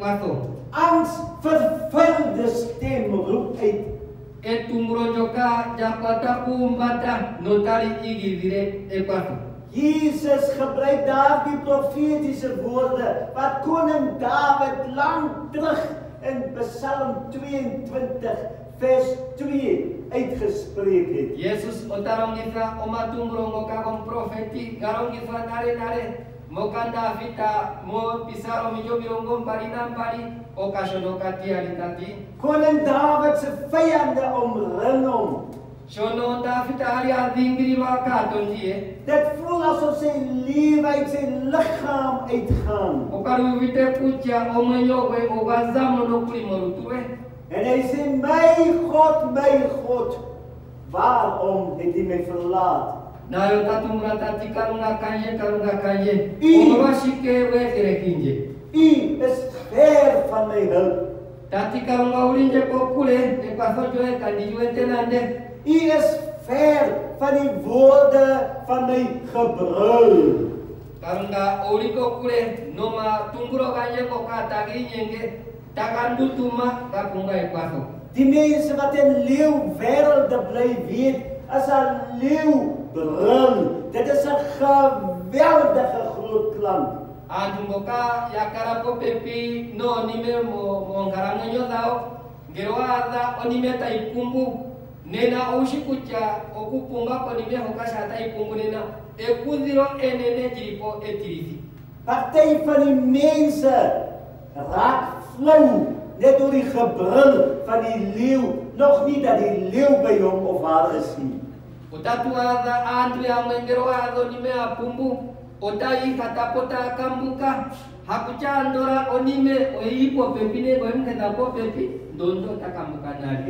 paso. Angstvervulde stem roept uit. E tumuro joka japata kumbata notari igi vire e paso. Jesus gebruikt daar die profetische woorden wat koning David lang terug in Psalm 22 vers 2 uitgespreek het. Yesus otarong gisa omatumuro ngoka kong profeti garong gisa nare mokanda vita mo pisaro mijo birongom parinampari okasyono katia litati. Koning David zijn vijanden omringen hom. Shono David ali adingri makaton die. Dit voelt alsof zijn leven uit zijn lichaam uitgaan. Okaru vite pucha omenyowe ogazamo no kulimorutue. En hij zei, mijn God, waarom heeft hij mij verlaat? Nayo tatumura tati karunga kanje. Omawashike we kirekinje. U is ver van mijn hulp. Tati karunga ulinje kokule e pasojo e kandijuwe tenande. U is ver van die woorden van mijn gebrul. Karunga uliko kule noma tunguro kanje koka tagi nyenge takandu tuma kapunga e paso. Die mensen wat in leeuwwerelden blij weet, als een leeuwbrul. Dit is een geweldige groot klank. Antumboka yakarapo pepi no nime mo ngaranganyo dao geroada onime taipumbu nena oshikucha okupunga onime hokasha taipumbu nena ekudiro enene jiripo etirifi. Partij van die mensen raakt flauw, net door die gebrul van die leeuw. Nog niet dat die leeuw bij hem of haar is niet. Utatuada andri amengeroado onime apumbu otai katapota kambuka hakuchandora onime oipo pepine goimke tapo pepi dondo takambuka nari.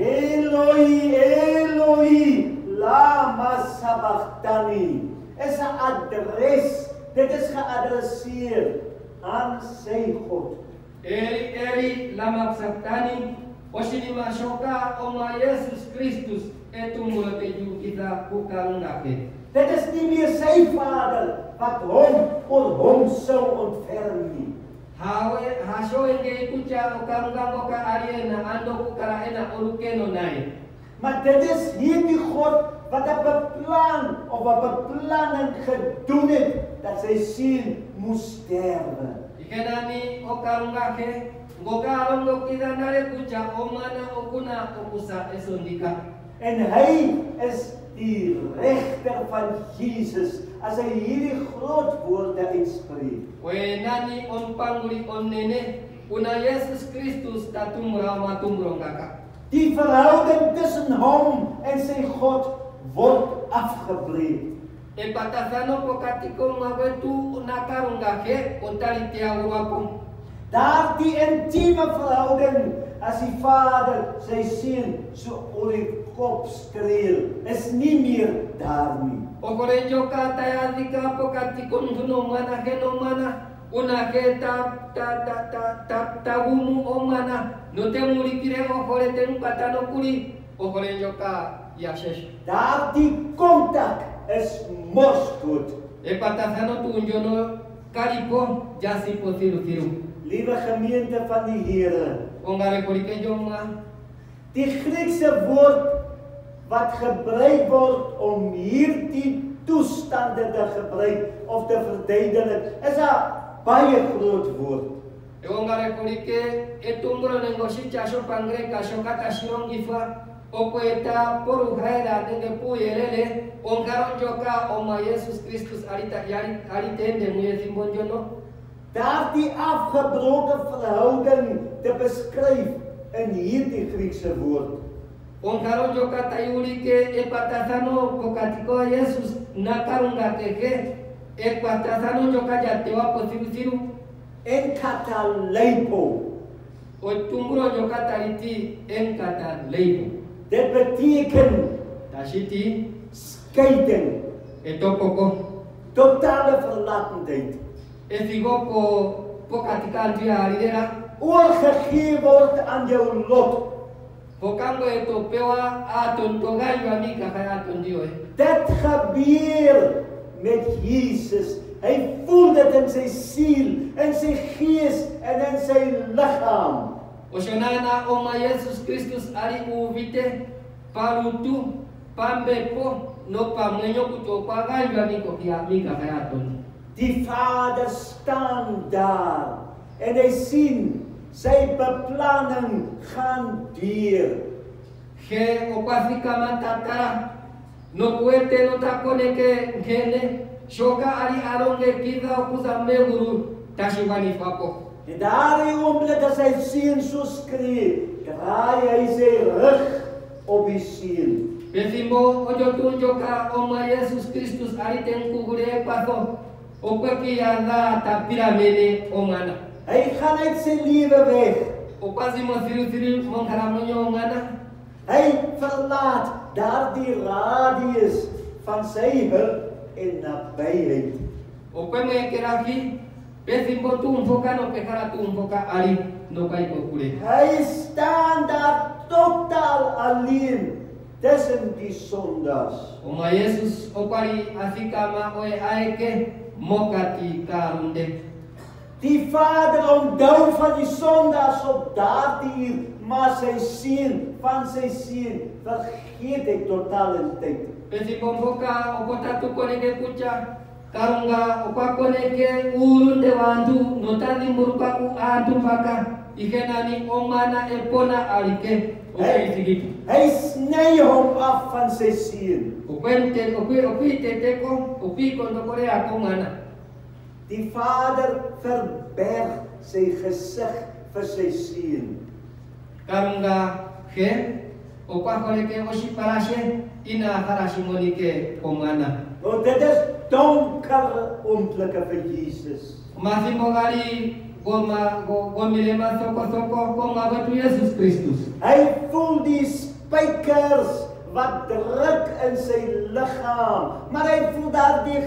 Eloi, lama sabachthani. Is een adres. Dit is geadresseerd aan zijn God. Eri lama sabachthani oshini mashoka oma Jesus Christus etumulateju kita kukarungake. Dit is niet meer zijn vader wat hom zou ontfermen. Hasho enge kucha okarunga moka ariena ando kukaraena orukeno nai. Maar dit is hier die God wat een beplan of een beplanning gedoen heeft dat zijn ziel moest sterven. Ikenani okarungake ngokarongo kidanare kucha omana okuna okusa esondika. En hij is die rechter van Jezus. Als hij hierdie groot woorden uitspreekt. Wenani onpanguli onnene una Yesus Christus tatumra matumrongaka. Die verhouding tussen hem en zijn God wordt afgebreekt. E patasano pokatiko mawetu nakarungake ontalitia urwapum. Daar die intieme verhouding als die vader zijn ziel zo op de kop streel, is niet meer daar niet. Okorenjo kata ya dika pokatiko ndunomana genomana unake ta umu omana no te mulikire okore te nkatano kuli okorenjo ka yashesh. Daar die contact is morsgoed. E patasano tunjono karipo jasi pothiru. Lieve gemeente van die Heere, die Griekse woord wat gebruikt wordt om hierdie toestanden te gebruiken of te verduidelijken, is een baie groot woord. Opoeta poruhaira denge puyelele ongaron joka oma Jesus Christus aritende muyezi mbonjono. Daar die afgebroken verhouding te beschrijven in hierdie Griekse woord. Ongaron joka tayulike epatasano kokatiko Jesus nakarunga keke epatasano joka jatewa posibusiru Enkatalaipo. Otumbro joka tariti enkatalaipo. Dit betekent Tashiti scheiding, etopoko totale verlatendheid. Efigopo pokatika antia aridera Overgegeven wordt aan jouw lot. Pokango etopewa atontogayo amika kaya atondio. Dat gebeurt met Jezus Hy voel dit in sy siel, in sy gees en in sy liggaam. Oshonana oma Jesus Christus ari uvite palutu pambepo no pamenyo kutoka ganjwa niko mika kayaton. Die Vader staan daar en hy sien sy beplanning gaan deur. Ge opafika matatara no kuete no takone ke ngene shoka ari aronge kida okuza meguru tashiwani fapo. En daardie oomblik as hy seun so skree, draai hy sy rug op die seun. Pefimbo ojo tunjoka oma Jesus Christus ari tenkugure paso okweki yanda tapira mene omana. Hy gaan uit sy lewe weg. Opazi mo thiru mongaramonyo omana. Hy verlaat daardie radius van sy hulp en nabyheid. Okweme keraki pefimbo tumfoka no pekara tumfoka ari no kai kokure. Hy staan daar totaal alleen tussen die sondaars. Oma Jesus opari afikama oe aeke mokati karunde. Die Vader onthou van die sondaars op daardie uur, maar sy seun, van sy seun, vergeet hy totaal in tyd. Pefimbo mfoka opotatu koneke kucha karunga opakoneke urunde wantu notani muruka u antu paka ikenani omana epona alike okeisigitu. Hy sny hom af van sy seun. Opite teko opiko ndokore akomana. Die Vader verberg sy gesig vir sy seun. Karunga he opakoneke oshiparashe ina harashimonike omana. Want dit is donker oomblikke vir Jesus. Masimogari gomilema soko koma wetu Jesus Christus. Hy voel die spykers wat druk in sy liggaam, maar hy voel daar die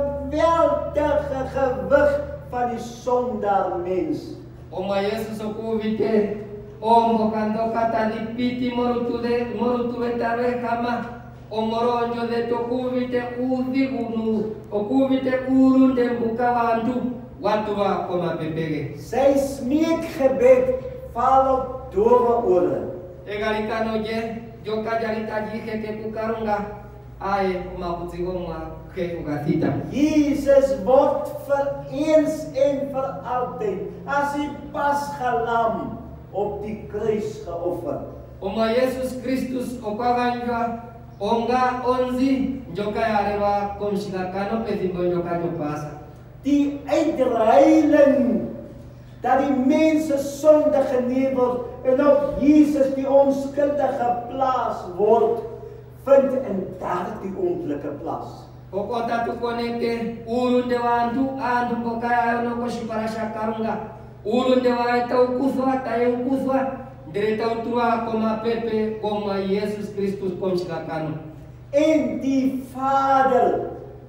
geweldige gewig van die sondaar mens. Oma Jesus okuvite omo kandoka talipiti morutuve tare kama omoronjo de tokuvite udigunu okuvite urunde mbuka watu wa koma pepege. Sy smeekgebed val op dowe ore. Egalikano je joka jarita jike ke kukarunga ae maputsigomwa ke ugatita. Jesus word vir eens en vir altyd as die pasgalam op die kruis geoffer. Oma Jesus Christus okaganjwa onga onzi njoka yarewa komshikakano pethimbo njoka jopasa. Die uitreiling dat die mense sonde geneem word en op Jesus die onskuldige plaas word, vind in daardie oomblikke plaas. Okota tukoneke urunde wantu andu mbokaya no koshiparasha karunga urunde waita ukuswa taye ukuswa ndereta utua koma pepe koma Jesus Christus komshikakano. En die Vader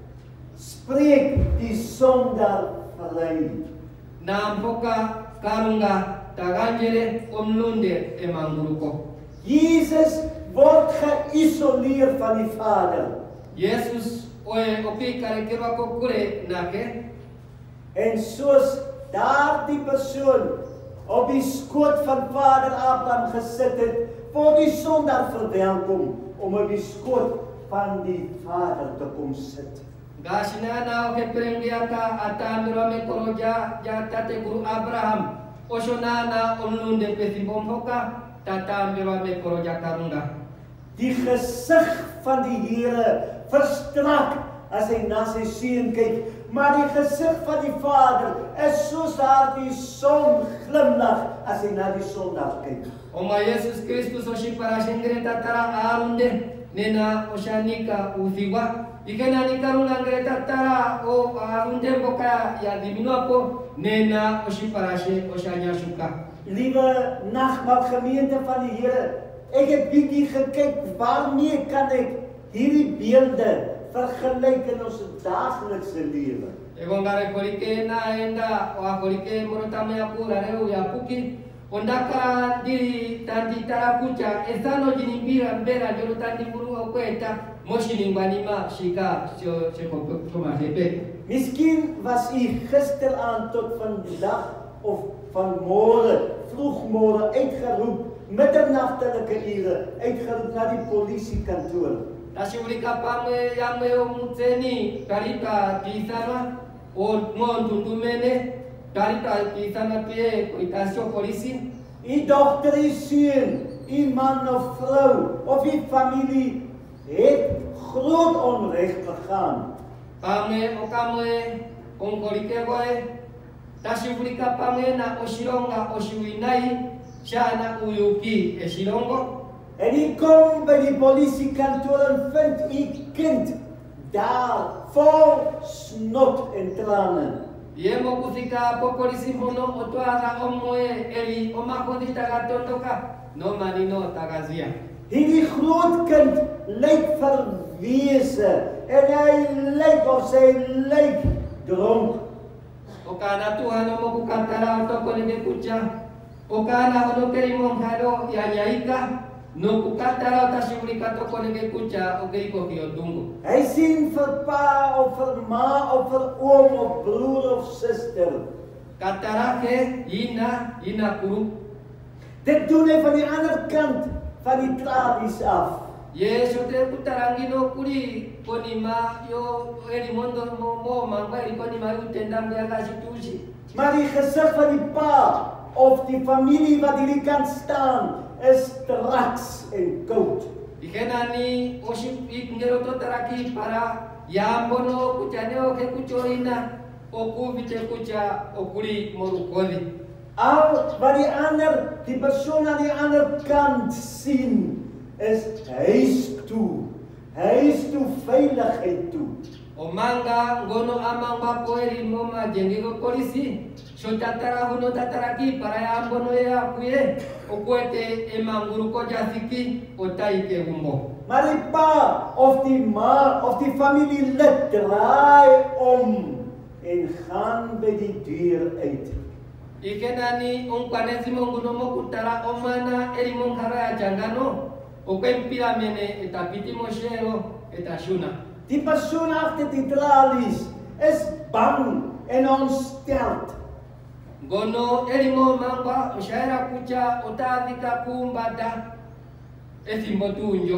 spreek die sondaar vry. Na mpoka karunga taganjere omlunde emanguruko. Jesus word geïsoleer van die Vader. Jesus oe opi karekerwa kokure nake. En soos daardie persoon op die skoot van Vader Abraham gesit het, word die sondaar verwelkom om op die skoot van die Vader te kom sit. Gashinana oke prembiaka atandro me koroja ja tate guru Abraham. Oshonana omlunde pethibomhoka tatambiro me koroja karunga. Die gesig van die Here verstrak as hy na sy seun kyk, maar die gesig van die Vader is soos daardie son glimlag as hy na die sondaar kyk. Oma Jesus Christus oshiparashengre tatara arunde nena oshanika uthiwa. Ikena nikarunga ngre tatara o arunde boka ya diminuapo nena oshiparashe oshanyashuka. Liewe nagmaal-gemeente van die Here, ek het bietjie gekyk waarmee kan ek hierdie beelde vergelyk in ons daaglikse lewe. Egongare korike na enda o korike morotame apura reu ya puki ondaka diri tanti tarakucha esano jinimbira mbera joro tanti muru okweta moshi ningwanima shika sho koma hepe. Misschien was u gisteraan tot vandag of vanmorgen, vroegmorgen uitgeroep, middernachtelijke uren, uitgeroep naar die politiekantoor. Tashi ulika pame yame omuteni karita kisana o montundumene karita kisana pie itasio polisi. Uw dochter, uw zoon, uw man of vrouw of uw familie heeft groot onrecht begaan. Pame okame onkolike boy tashi ulika pame na oshironga oshiwinai shana uyuki eshirongo. En u komt bij die politiekantoor en vindt uw kind daar vol snot en tranen. Yemo kusika po polisi mono otoara omoe eli omakodi tagatondoka no manino tagazia. Hierdie grootkind lijkt verwezen en hij lijkt of zij lijkt dronk. Okana Tuhan omo kukatara otoko nege kucha. Okana ono kerimo halo yanyaika no kukatara otashimulika toko nege kucha okeiko kiotungo. Hij ziet voor pa of voor ma of voor oom of broer of zuster. Katarake ina kuru. Dit doen hij van die andere kant van die tralies af. Yeso te kutarangino kuri konima yo elimondo mo mangwa konima utendam ya kasitusi. Maar die gezicht van die pa of die familie wat hierdie kant staan is straks en koud. Dikenani oship ikngero to taraki para yambono kuchaneo ke kuchoina oku biche kucha okuri morukodi. Al wat die persoon aan die andere kant zien is huis toe veiligheid toe. Omanga ngono amanga poeri moma jengigo polisi shotatara huno tataraki para yambono ya kuye okwete emanguru ko jasiki otaike umbo. Maar die pa of die ma of die familielid draai om en gaan by die deur uit. Ikenani onkwanezi monguno mokutara omana eri monkara ya jangano okwempira mene etapiti moshero etashuna. Die persoon achter die tralies is bang en ontsteld. Gono elimo mamba ushaira kucha otadika kumbata esimbotunjo.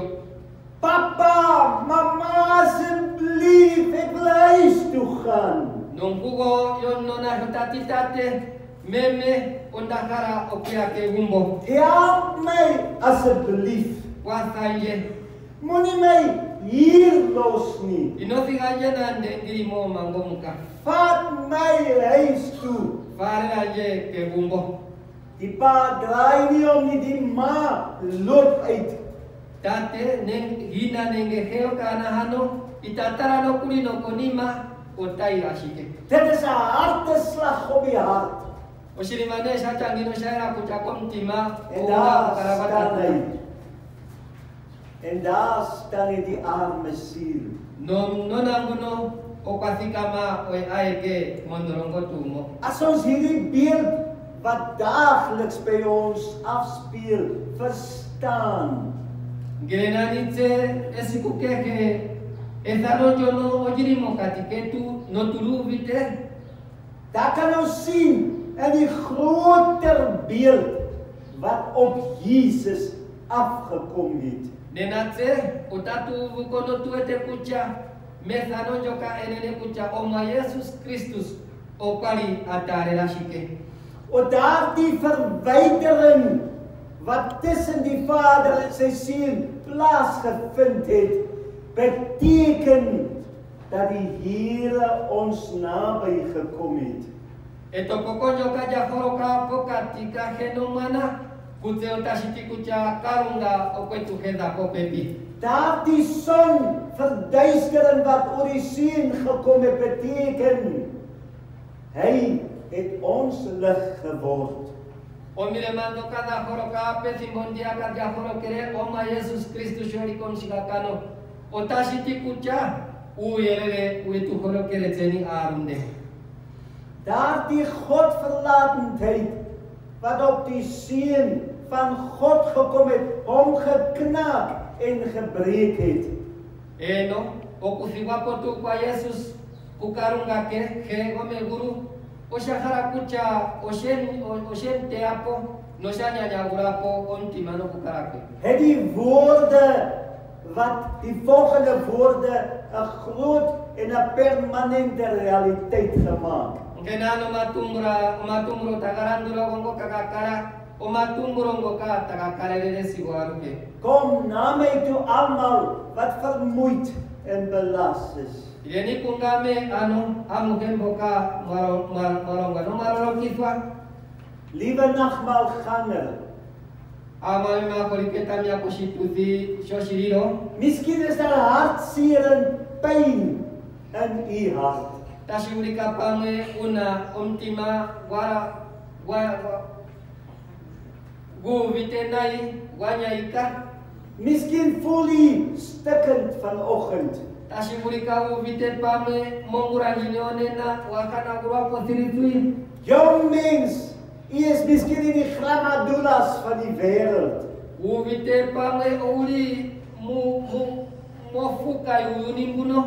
Papa, mama, alsjeblieft, ik wil huis toe gaan. Nonkugo yonnona hotatitate meme ondakara okiake gumbo. Help mij, alsjeblieft. Wasanje. Moenie mij hier los niet. Inosiganje nande ngirimo mangomuka. Vaat mij huis toe. Faranje ke gumbo. Die pa draai niet om, niet die ma loopt uit. Tate hina nenge heo kana hano itatara no kuri no konima otai ashike. Dit is een harteslag op je hart. Oshirimane shachangino shaira kucha kontima En daar staan hij. En daar staan hij, die arme ziel. Nonanguno okasikama oi aike mondrongo tumo. Als ons hierdie beeld wat dagelijks bij ons afspeelt, verstaan. Gerenanitse esikukeke esano jono ojirimo katiketu no turuvite. Daar kan ons zien in die groter beeld wat op Jezus afgekomen is. Nenatse otatu vukono tuete kucha mesano joka enene kucha oma Jesus Christus okali atare rashike. O daar die verwijdering wat tussen die vader en zijn zoon plaatsgevind heeft, betekent dat die Heere ons nabij gekomen heeft. Eto pokonyo kaja horoka pokatika henomana kuteo tashiti kucha karunga okwetu heda kopepi. Daar die zon verduisteren wat oor die zoon gekomen betekent, hij heeft ons licht geword. Omire mando kada horoka pe simbondia kaja horokere oma Jesus Christus shori konshigakano otashiti kucha uyerere uitu horokere zeni arunde. Daar die Godverlatendheid wat op die Zoon van God gekomen heeft, hom geknaakt en gebreek heeft. Eno okusiwa potu kwa Jesus kukarungake he ome guru oshahara kucha oshen te apo no shanya nyagurapo ontimano kukarake. Het die woorden, wat die volgende woorden, een groot en een permanente realiteit gemaakt. Kenano matumro tagaranduro gongo kakakara o matumro gongo ka takakara resi waruke. Kom naar mij toe allemaal wat vermoeid en belast is. Ini kungame amugen boka marong kitwa. Lieve nachtmaalganger, Amama koliketa mi aposituti shoshiriro. misschien is er hartzeer en pijn in uw hart. Tashurika pame una ultima gu vitenai wanyaika. Misschien voel je stukkend vanochtend. Tashurika gu vite pame monguranjinione na wakana gurapo tiritui. Jong mens, je is misschien in die gramadulas van die wereld. Gu vite pame uli mofukai unimbuno.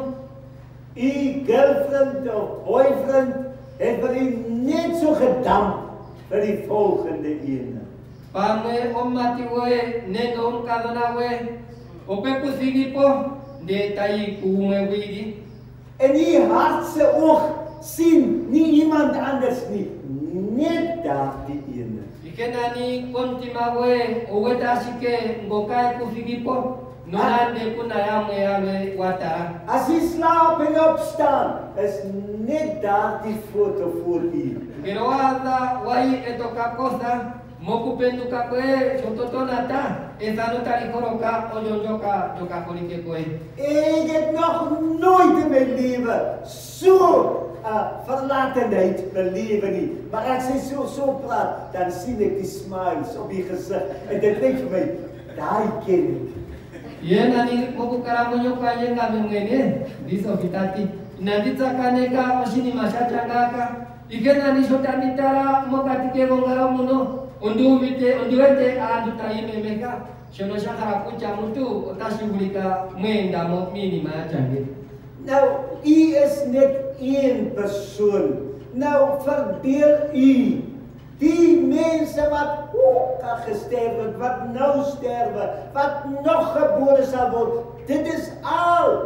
Uw girlfriend of boyfriend heeft voor u net zo gedampt voor die volgende ene. Pame omati we nego omkadona we opepu sigipo de tai kume widi. En uw hartse oog zien niet iemand anders niet. Net daar die ene. Ikenani kontima we owetashike ngokai kusigipo nonande kunayame watara. Als u slaapt en opstaan, is net daar die foto voor u. Geroada wai etokakosa mokupendu kakwe sototonata esano tarikoroka ojonjoka joka kolike koe. Ik heb nog nooit in mijn leven zo verlatenheid beleven niet. Maar als je zo praat, dan zie ik die smiles op je gezicht. En dan denk ik mij, daar ken ik. Yenani mokukaramonyo kaye ngamengene disofitati nanditsa kaneka oshini mashachangaka ikenani shotanitara mokatike gongaramuno unduwete andutaimemeka shono shakara kucha mutu otashibulika mwenda mo minima change. Nou, u is net één persoon. Nou, verdeel u. Die mensen wat ook al gesterven, wat nou sterven, wat nog geboren zal worden. Dit is al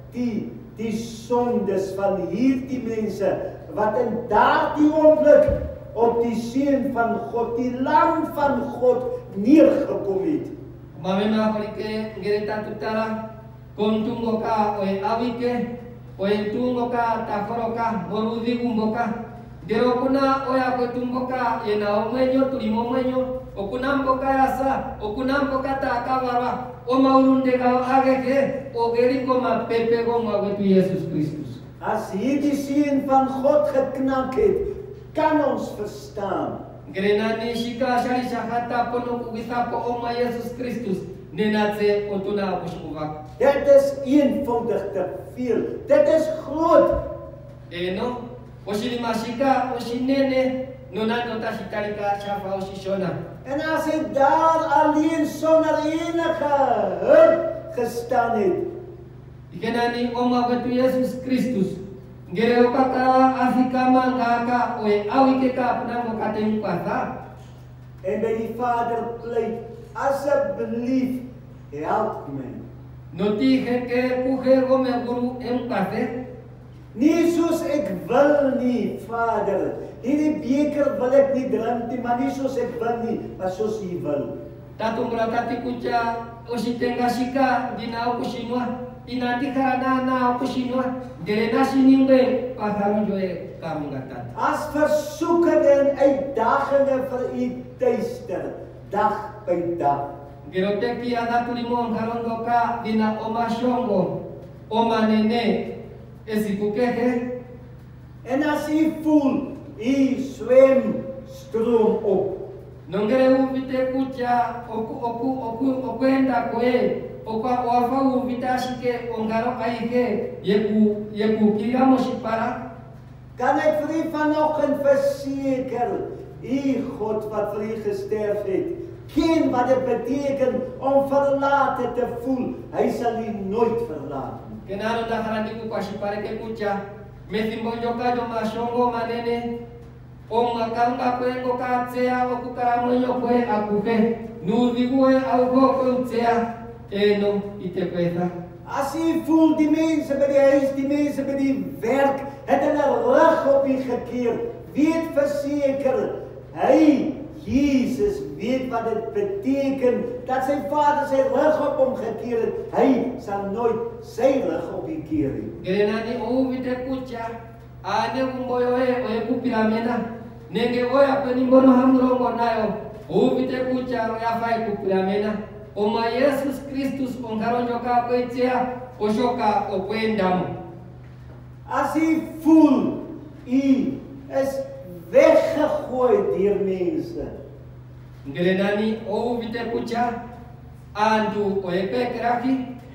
die zondes van hier die mensen. Wat in daardie oomblik op die Seun van God, die Lam van God neergekomen het. Mamema kolike gereta tutara kontungo ka oe awike oe tungo ka takoroka borudi gumboka. Dero kuna oya kwetumboka yena omwenyo tulimo mwenyo okuna mboka yasa okuna mboka takabarwa omaurunde ga ageke ogeringo mapepe goma wetu Jesus Christus. Als hier die Seun van God geknakt het, kan ons verstaan. Grenani shika shari shakata pono kugisapo oma Jesus Christus nenatse otuna bushkuvak. Dit is eenvoudig te veel. Dit is groot. Eno Oshirimashika, Oshinene, Nonano Tashitarika, Shafa Oshishona. En als hij daar alleen zonder enige hulp gestaan heeft. Ikenani oma wetu Jesus Christus. Gereo kaka afikama ngaka oe awikeka penamo katen kwasa. En bij die vader pleit, alsjeblieft, help mij. Noti heke kuhe gome guru empase. Niet zoals ik wil niet, vader. Hierdie beker wil ik niet drinken, maar niet zoals ik wil niet, maar zoals u wil. Tatumbra tati kucha oshitenga shika dina okushinwa. Inati karana na okushinwa. Derena shinimbe paharunjoe karungatan. Als verzoeken en uitdagingen voor u teester, dag bij dag. Geroteki adapulimon karondoka dina omashongo. Omanene esikukehe. En als u voelt, u zwemstroom op. Nongere uvite kucha okuenda koe. Okwa wafa uvita shike ongaro aike. Yeku kigamo shipara. Kan ik voor u vanochtend verzekeren, u God wat voor u gesterfd heeft, ken wat het betekent om verlaten te voelen. Hij zal u nooit verlaten. Kenaro daharani ku kwashipare ke kucha. Mesimbo joka jo mashongo manene. O makanga kwe ngoka tsea o kukaramwenyo kwe akuke. Nuzi kwe au koko tsea. Eno ite kweza. Als je voelt die mensen bij die huis, die mensen bij die werk, het een rug op je gekeerd. Weet verzekerd, hij, Jezus, weet wat het betekent dat zijn vader zijn rug op hem gekeerd heeft. Hij zal nooit zijn rug op je keren. Gerenani ovite kucha, ane kumboyo oye kupiramena, nenge oya penimbono hamrongo nayo, ovite kucha oya fai kupiramena. Oma Yesus Christus ongaronjoka kwetia oshoka okwendamo. Als je voelt, je is weggegooid door mensen. Ngelenani ovite kucha andu oyepekeraki.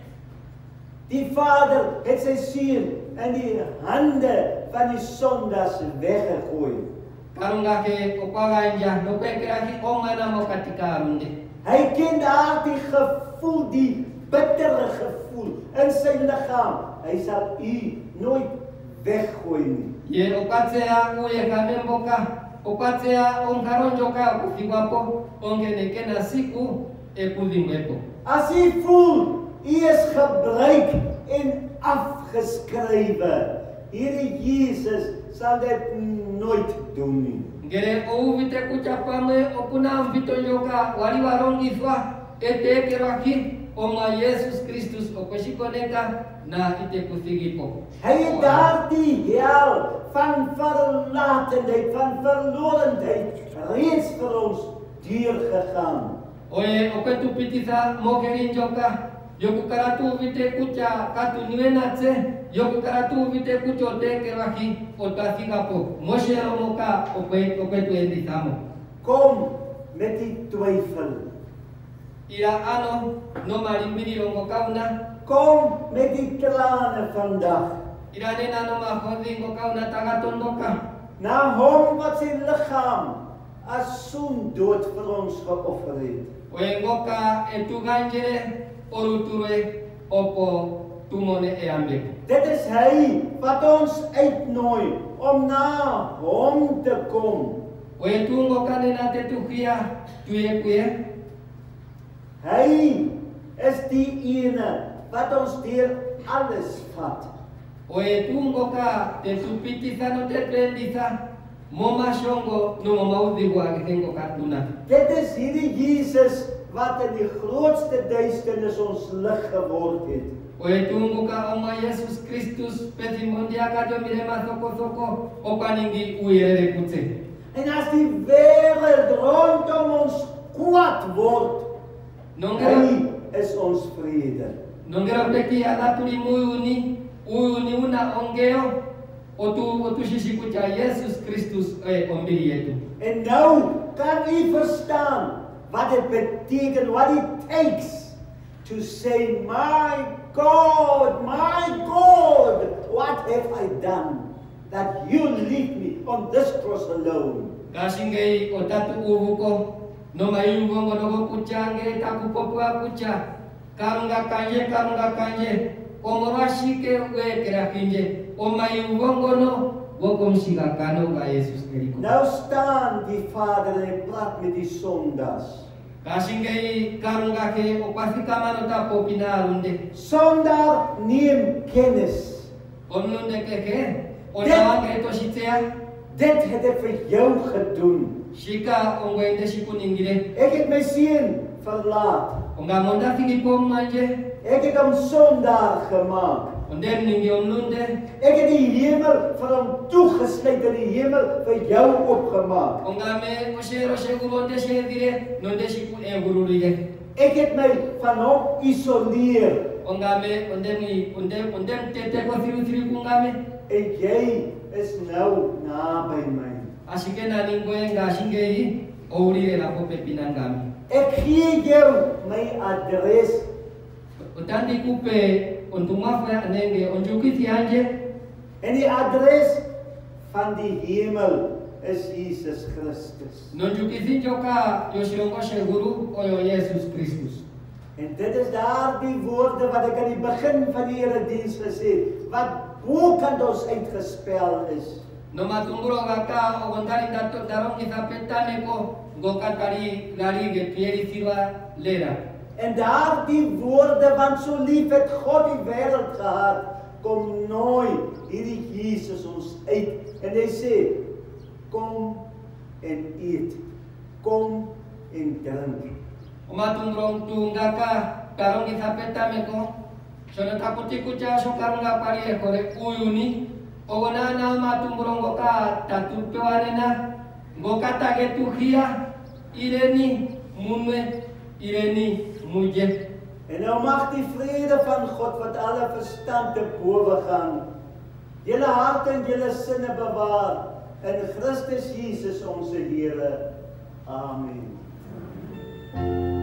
Die vader heeft zijn ziel en die handen van die zondags weggegooid. Karungake okwaganja nopekeraki onganamo katika runde. Hij kende haar die gevoel, die bittere gevoel in zijn lichaam. Hij zal u nooit weggooien. Ye okatsea uye kamemboka, okatsea ongaronjoka kufiwapo, ongeneke na siku ekudimwepo. Als u voelt, u is gebruikt en afgeschreven. Heer Jezus zal dit nooit doen. Ngere ovite kuchapame opuna mvitonjoka wali warongiswa etekerwaki oma Yesus Christus okoshikoneka na itekusigipo. Hij heeft daar die hel van verlatenheid, van verlorenheid reeds voor ons doorgegaan. Oye oketupitisa mokerinjoka yokukaratu vite kucha katuniwenatse yokukaratu vite kucho tekerwaki otasigapo moshero moka okwetuendisamo. Kom met die twijfel. Ira ano no marimbiri rongo kauna. Kom met die tranen vandaag. Ira nena no mahodingo kauna tagatondoka. Na hom wat zijn lichaam als zoendood voor ons geofferd heeft. Oengoka etuganjere oruture opo tumone eambe. Dit is hij wat ons uitnodigt om naar hem te komen. Oentungoka nena tetukia tuye. Hij is die ene wat ons door alles vat. Oentungoka tetupitisa no tetrendisa moma shongo no moma udigwa gehengo katuna. Dit is hierdie Jesus wat in die grootste duisternis ons lig geword het. Oentungoka oma Yesus Christus petimondia kajo mirema soko opaningi uirere kutse. En as die wêreld rondom ons kwaad word, hy is ons vrede. Nongera peki alaturi uyuni una ongeo otu shishikucha Yesus Christus ombiri yetu. En nou kan u verstaan wat het betekent, what it takes to say, my God, what have I done that you leave me on this cross alone? Kasingei otatu uvuko no mayungongo no kuchange takupopua kucha karunga kanje omorashike wekera kinje omayungongo no wokomshiga kano ga Jesus Christus. Nou staan die vader en praat met die zondaars. Kasingei karunga ke opasika manota popina runde. Zondaar neem kennis. Onunde keke onawange toshitea. Dit het ek vir jou gedoen. Shika ongwende shikuningire. Ek het my seun verlaat. Ongamonda fingipom manje. Ek het hom sondaar gemaak. Ondem ningi onunde. Ek het die hemel vir hom toegesluit en die hemel vir jou opgemaak. Ongame oshero shegulonde shedire nonde shiku egururige. Ek het my van hom isoleer. Ongame ondem tete kothiru kungame. En jy is nou naby my. Ashikena ningwenga shingei ourire la pope pinangami. Ek gee jou my adres. Otandi kupe ontumafu ya nenge onjukiti anje. En die adres van die hemel is Jesus Christus. Nonjukiti joka yoshirongoshe guru oyo Jesus Christus. En dit is daar die woorde wat ek aan die begin van die erediens gesê het, wat Hoe kan ons uitgespel is? No matumburo gaka ogondari dato darong isapetane ko gokatari lari gepieri siwa lera. En daar die woorde, want so lief het God die wêreld gehad, kom nooi hierdie Jesus ons uit. En hy sê, kom en eet, kom en drink. Umatungurong tunggaka darong isapetame ko sono takuti kucha sokarunga pari ekore uyuni ogonana matumburong goka tatupewarena goka tagetuhia ireni munwe ireni muje. En nou mag die vrede van God wat alle verstand te bowe gaan, julle harte en julle sinne bewaar in Christus Jesus onze Here. Amen.